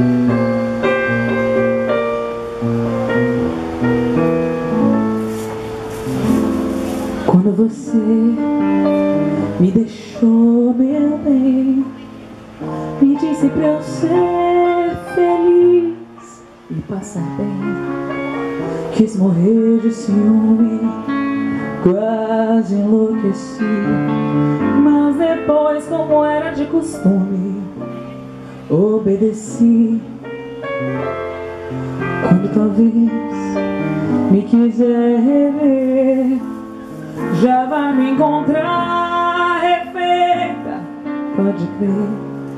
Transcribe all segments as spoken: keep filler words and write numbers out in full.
Quando você me deixou, meu bem, me disse pra eu ser feliz e passar bem. Quis morrer de ciúme, quase enlouqueci, mas depois, como era de costume, obedeci. Quando talvez me quiser rever, já vai me encontrar refeita, pode crer.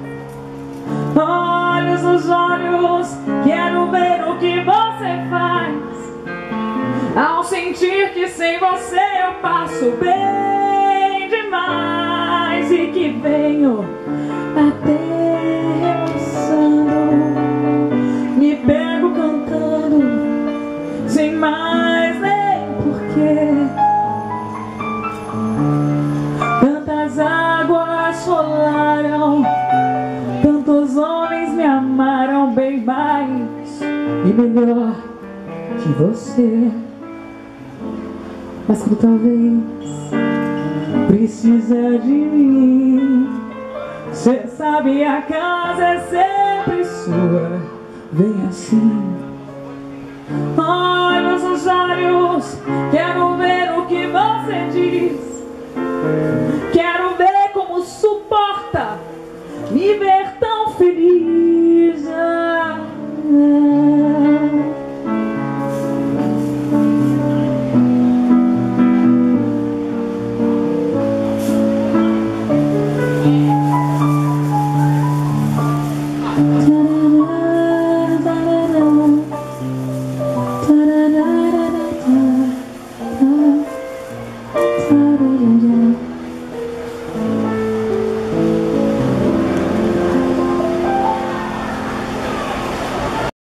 Olhos nos olhos, quero ver o que você faz, ao sentir que sem você eu passo bem demais, e que venho até remoçando, me pego cantando, sem mais nem porquê. Tantas águas rolaram, tantos homens me amaram bem mais e melhor que você. Mas quando talvez precisa de mim, cê sabe, a casa é sempre sua, vem assim. Olhos nos olhos, quero ver o que você diz,